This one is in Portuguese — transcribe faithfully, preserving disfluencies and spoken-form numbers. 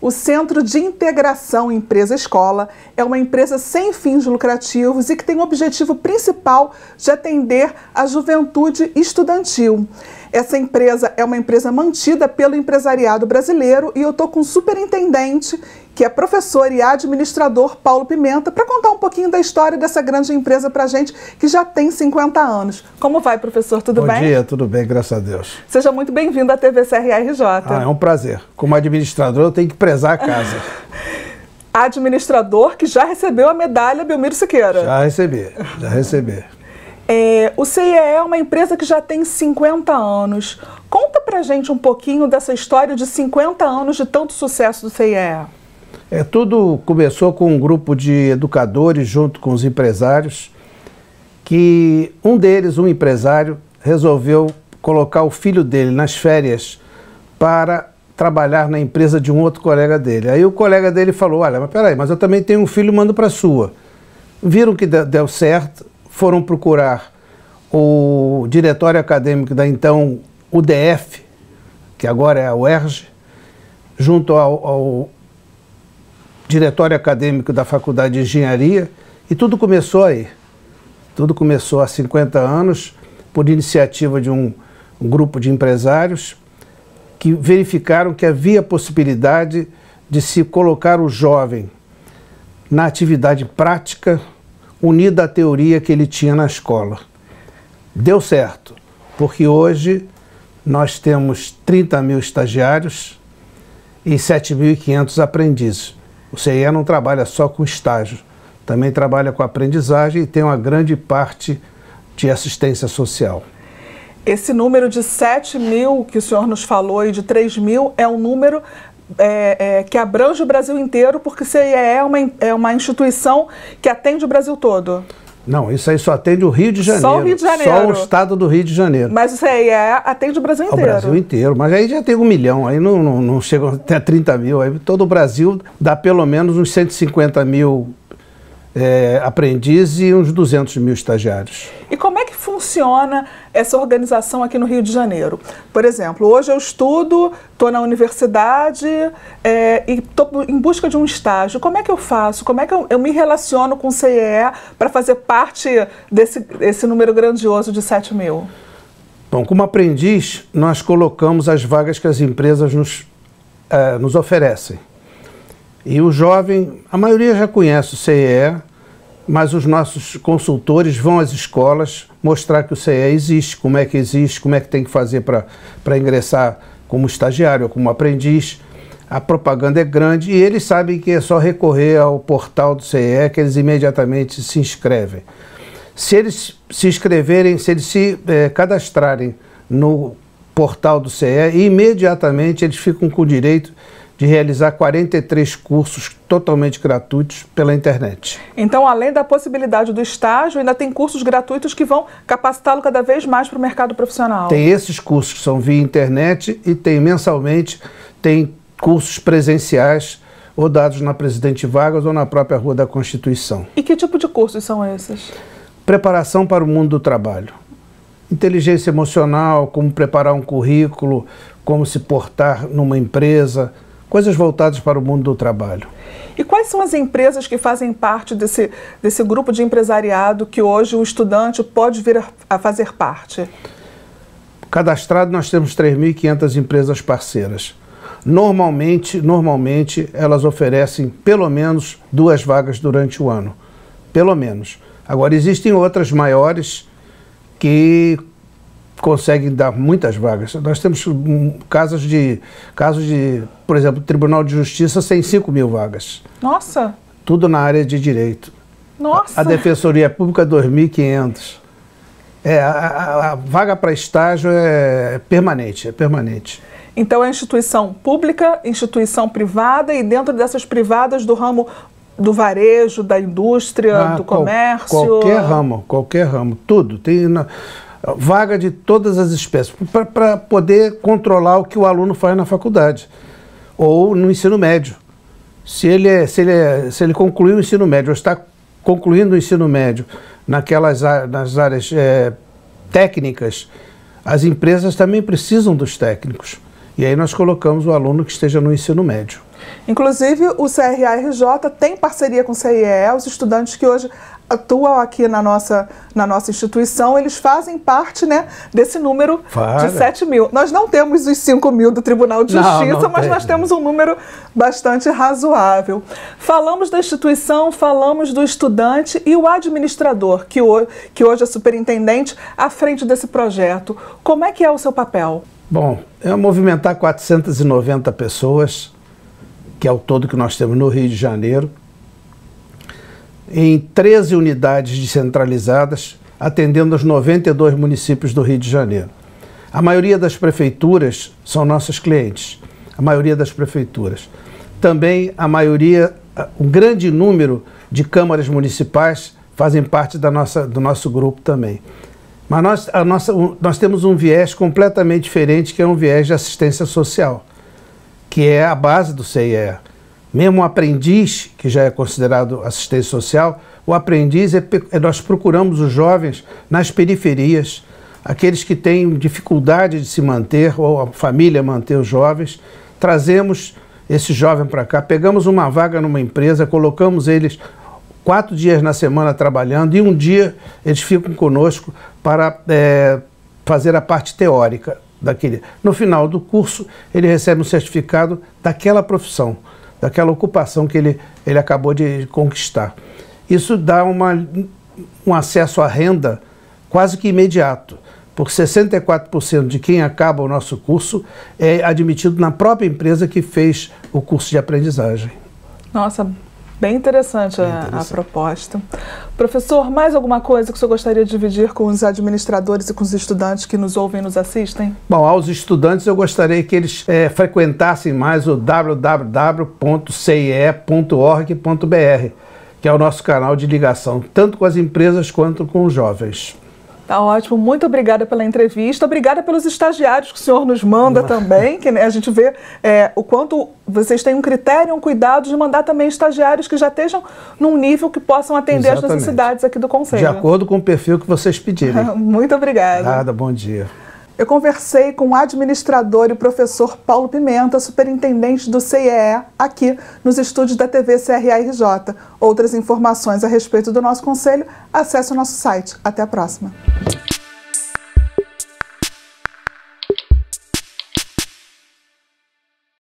O Centro de Integração Empresa-Escola é uma empresa sem fins lucrativos e que tem o objetivo principal de atender a juventude estudantil. Essa empresa é uma empresa mantida pelo empresariado brasileiro e eu estou com o superintendente, que é professor e administrador, Paulo Pimenta, para contar um pouquinho da história dessa grande empresa para a gente, que já tem cinquenta anos. Como vai, professor? Tudo bem? Bom dia, tudo bem, graças a Deus. Seja muito bem-vindo à T V C R R J. Ah, é um prazer. Como administrador, eu tenho que prezar a casa. Administrador que já recebeu a medalha Belmiro Siqueira. Já recebi, já recebi. É, o C I E E é uma empresa que já tem cinquenta anos. Conta pra gente um pouquinho dessa história de cinquenta anos de tanto sucesso do C I E E. É, tudo começou com um grupo de educadores junto com os empresários, que um deles, um empresário, resolveu colocar o filho dele nas férias para trabalhar na empresa de um outro colega dele. Aí o colega dele falou, olha, mas peraí, mas eu também tenho um filho, mando para a sua. Viram que deu certo, foram procurar o diretório acadêmico da então U D F, que agora é a U E R J, junto ao, ao diretório acadêmico da Faculdade de Engenharia, e tudo começou aí. Tudo começou há cinquenta anos, por iniciativa de um, um grupo de empresários que verificaram que havia possibilidade de se colocar o jovem na atividade prática, unida à teoria que ele tinha na escola. Deu certo, porque hoje nós temos trinta mil estagiários e sete mil e quinhentos aprendizes. O C I E E não trabalha só com estágio, também trabalha com aprendizagem e tem uma grande parte de assistência social. Esse número de sete mil que o senhor nos falou e de três mil é um número É, é, que abrange o Brasil inteiro, porque o C I E E é uma, é uma instituição que atende o Brasil todo. Não, isso aí só atende o Rio de Janeiro. Só o Rio de Janeiro. Só o estado do Rio de Janeiro. Mas o C I E E atende o Brasil inteiro. O Brasil inteiro, mas aí já tem um milhão, aí não, não, não chega até trinta mil, aí todo o Brasil dá pelo menos uns cento e cinquenta mil é, aprendizes e uns duzentos mil estagiários. E como é que funciona essa organização aqui no Rio de Janeiro? Por exemplo, hoje eu estudo, estou na universidade é, e estou em busca de um estágio. Como é que eu faço? Como é que eu, eu me relaciono com o C I E E para fazer parte desse, desse número grandioso de sete mil? Bom, como aprendiz, nós colocamos as vagas que as empresas nos, uh, nos oferecem. E o jovem, a maioria já conhece o C I E E, mas os nossos consultores vão às escolas mostrar que o C I E E existe, como é que existe, como é que tem que fazer para ingressar como estagiário ou como aprendiz. A propaganda é grande e eles sabem que é só recorrer ao portal do C I E E que eles imediatamente se inscrevem. Se eles se inscreverem, se eles se eh, cadastrarem no portal do C I E E, imediatamente eles ficam com o direito de realizar quarenta e três cursos totalmente gratuitos pela internet. Então, além da possibilidade do estágio, ainda tem cursos gratuitos que vão capacitá-lo cada vez mais para o mercado profissional. Tem esses cursos que são via internet e tem mensalmente, tem cursos presenciais ou dados na Presidente Vargas ou na própria Rua da Constituição. E que tipo de cursos são esses? Preparação para o mundo do trabalho. Inteligência emocional, como preparar um currículo, como se portar numa empresa, coisas voltadas para o mundo do trabalho. E quais são as empresas que fazem parte desse, desse grupo de empresariado que hoje o estudante pode vir a, a fazer parte? Cadastrado, nós temos três mil e quinhentas empresas parceiras. Normalmente, normalmente, elas oferecem pelo menos duas vagas durante o ano. Pelo menos. Agora, existem outras maiores que conseguem dar muitas vagas. Nós temos um, casos, de, casos de, por exemplo, o Tribunal de Justiça tem cinco mil vagas. Nossa! Tudo na área de direito. Nossa! A Defensoria Pública, dois mil e quinhentos. É, a, a, a vaga para estágio é permanente, é permanente. Então é instituição pública, instituição privada e dentro dessas privadas do ramo do varejo, da indústria, ah, do qual, comércio? Qualquer ramo, qualquer ramo, tudo. Tem na, vaga de todas as espécies, para poder controlar o que o aluno faz na faculdade ou no ensino médio. Se ele, é, se ele, é, se ele concluiu o ensino médio ou está concluindo o ensino médio naquelas nas áreas é, técnicas, as empresas também precisam dos técnicos. E aí nós colocamos o aluno que esteja no ensino médio. Inclusive, o C R A R J tem parceria com o C I E E, os estudantes que hoje atuam aqui na nossa, na nossa instituição, eles fazem parte, né, desse número Para. de sete mil. Nós não temos os cinco mil do Tribunal de Justiça, não, não mas tem. nós temos um número bastante razoável. Falamos da instituição, falamos do estudante e o administrador, que hoje, que hoje é superintendente, à frente desse projeto. Como é que é o seu papel? Bom, é movimentar quatrocentas e noventa pessoas, que é o todo que nós temos no Rio de Janeiro, em treze unidades descentralizadas, atendendo os noventa e dois municípios do Rio de Janeiro. A maioria das prefeituras são nossos clientes, a maioria das prefeituras. Também a maioria, um grande número de câmaras municipais fazem parte da nossa, do nosso grupo também. Mas nós, a nossa, nós temos um viés completamente diferente, que é um viés de assistência social, que é a base do C I E E. Mesmo o aprendiz, que já é considerado assistência social, o aprendiz, é, é, nós procuramos os jovens nas periferias, aqueles que têm dificuldade de se manter, ou a família manter os jovens, trazemos esse jovem para cá, pegamos uma vaga numa empresa, colocamos eles quatro dias na semana trabalhando e um dia eles ficam conosco para é, fazer a parte teórica daquele. No final do curso, ele recebe um certificado daquela profissão, daquela ocupação que ele, ele acabou de conquistar. Isso dá uma, um acesso à renda quase que imediato, porque sessenta e quatro por cento de quem acaba o nosso curso é admitido na própria empresa que fez o curso de aprendizagem. Nossa, bem interessante, bem interessante. A, a proposta. Professor, mais alguma coisa que o senhor gostaria de dividir com os administradores e com os estudantes que nos ouvem e nos assistem? Bom, aos estudantes eu gostaria que eles é, frequentassem mais o w w w ponto c i e ponto org ponto b r, que é o nosso canal de ligação, tanto com as empresas quanto com os jovens. Tá ótimo, muito obrigada pela entrevista, obrigada pelos estagiários que o senhor nos manda Não. também, que né, a gente vê é, o quanto vocês têm um critério, um cuidado de mandar também estagiários que já estejam num nível que possam atender Exatamente. As necessidades aqui do Conselho. De acordo com o perfil que vocês pedirem. Muito obrigada. Nada, bom dia. Eu conversei com o administrador e professor Paulo Pimenta, superintendente do C I E E, aqui nos estúdios da T V C R A R J. Outras informações a respeito do nosso conselho, acesse o nosso site. Até a próxima.